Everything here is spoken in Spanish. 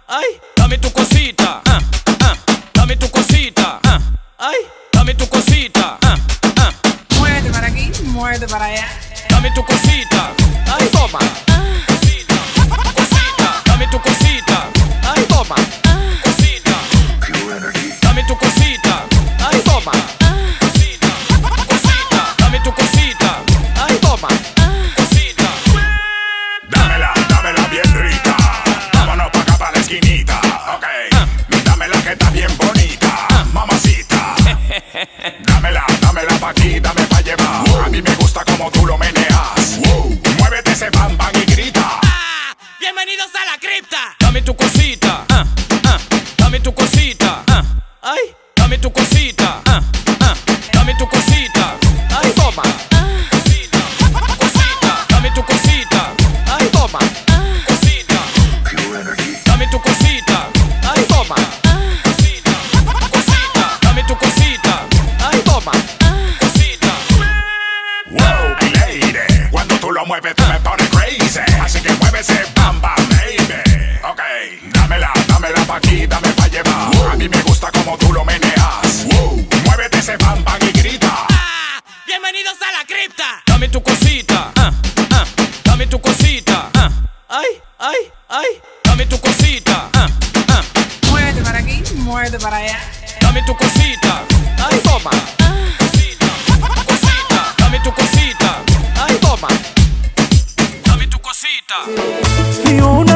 ay, dame tu cosita, dame tu cosita, ay, dame tu cosita, Muévete para aquí, muévete para allá. dame tu cosita, ay, toma, cosita, dame tu cosita, ay, toma, cosita, dame tu cosita, ay, toma, cosita, dame tu cosita, ay, toma, cosita. Dámela bien rica. Vámonos pa' acá pa' la esquinita. Ok. Dámela que está bien bonita. Mamacita. Dámela pa' aquí, dame pa' llevar. A mí me gusta como tú lo meneas. Muévete ese bam bam y grita. Bienvenidos a la cripta. Dame tu cosita, dame tu cosita, ay, dame tu cosita, dame tu cosita, ay, toma, cosita, dame tu cosita, ay, toma, cosita, dame tu cosita, ay, toma, cosita, dame tu cosita, ay, toma, cosita. Wow, lady. Cuando tú lo mueves, tú me pones crazy. Así que mueve ese bam bam, baby. Ok. Dámela pa' aquí, dame pa' llevar. A mí me gusta como tú lo meneas. Muévete ese bam bam y grita. Bienvenidos a la cripta. Dame tu cosita, dame tu cosita, ay, ay, ay, dame tu cosita, Muévete para aquí, muévete para allá. dame tu cosita, ay, toma, cosita, dame tu cosita, ay, toma, dame tu cosita. Si uno